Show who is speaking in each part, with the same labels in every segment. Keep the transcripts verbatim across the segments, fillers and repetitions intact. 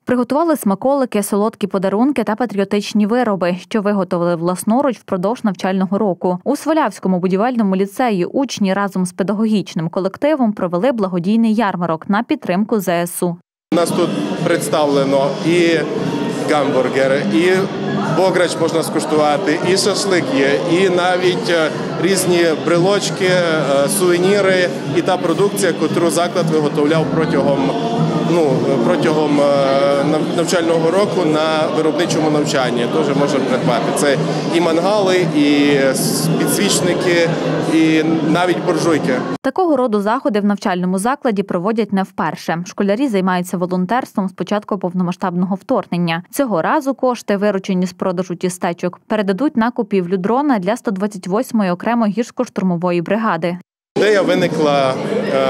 Speaker 1: Приготували смаколики, солодкі подарунки та патріотичні вироби, що виготовили власноруч впродовж навчального року. У Свалявському будівельному ліцеї учні разом з педагогічним колективом провели благодійний ярмарок на підтримку зе ес у.
Speaker 2: У нас тут представлено і гамбургери, і бограч можна скуштувати, і шашлик є, і навіть різні брелочки, сувеніри і та продукція, яку заклад виготовляв протягом, ну, протягом навчального року на виробничому навчанні. Теж можна придбати. Це і мангали, і підсвічники, і навіть буржуйки.
Speaker 1: Такого роду заходи в навчальному закладі проводять не вперше. Школярі займаються волонтерством з початку повномасштабного вторгнення. Цього разу кошти, виручені з продажу тістечок, передадуть на купівлю дрона для сто двадцять восьмої окремої гірсько-штурмової бригади.
Speaker 2: Ідея виникла е,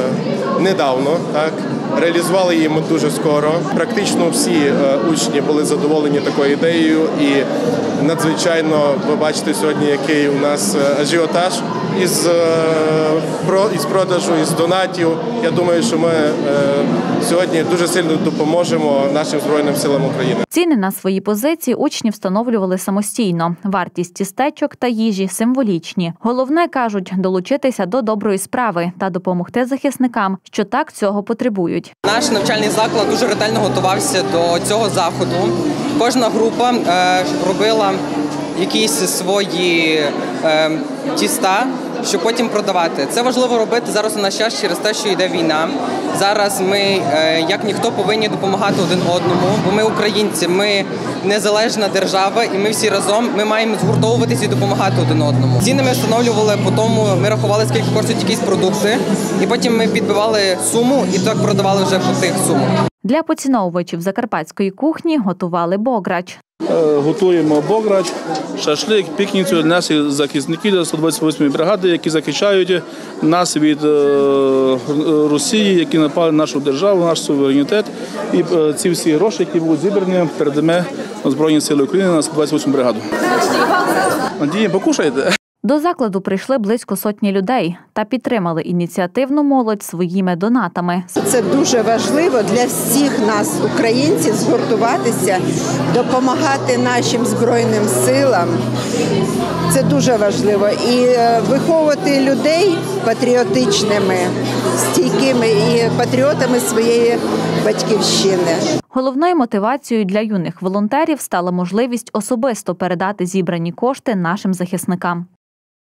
Speaker 2: недавно, так? Реалізували її ми дуже скоро. Практично всі е, учні були задоволені такою ідеєю, і надзвичайно, ви бачите сьогодні, який у нас ажіотаж із, е, про, із продажу, із донатів. Я думаю, що ми е, сьогодні дуже сильно допоможемо нашим Збройним силам України.
Speaker 1: Ціни на свої позиції учні встановлювали самостійно. Вартість тістечок та їжі символічні. Головне, кажуть, долучитися до доброї справи та допомогти захисникам, що так цього потребують.
Speaker 3: Наш навчальний заклад дуже ретельно готувався до цього заходу. Кожна група е, робила якісь свої е, тіста, щоб потім продавати. Це важливо робити зараз у наш час через те, що йде війна. Зараз ми, е, як ніхто, повинні допомагати один одному, бо ми українці, ми незалежна держава, і ми всі разом ми маємо згуртовуватися і допомагати один одному. Ціни ми встановлювали, по тому ми рахували, скільки коштують якісь продукти, і потім ми підбивали суму і так продавали вже по тих сумах.
Speaker 1: Для поціновувачів закарпатської кухні готували бограч.
Speaker 4: Готуємо бограч, шашлик, пікніцю для наших захисників сто двадцять восьмої бригади, які захищають нас від Росії, які напали на нашу державу, наш суверенітет. І ці всі гроші, які будуть зібрані, передамо на Збройні сили України на сто двадцять восьму бригаду. Надіємо, покушайте.
Speaker 1: До закладу прийшли близько сотні людей та підтримали ініціативну молодь своїми донатами.
Speaker 5: Це дуже важливо для всіх нас, українців, згуртуватися, допомагати нашим Збройним силам. Це дуже важливо. І виховувати людей патріотичними, стійкими і патріотами своєї батьківщини.
Speaker 1: Головною мотивацією для юних волонтерів стала можливість особисто передати зібрані кошти нашим захисникам.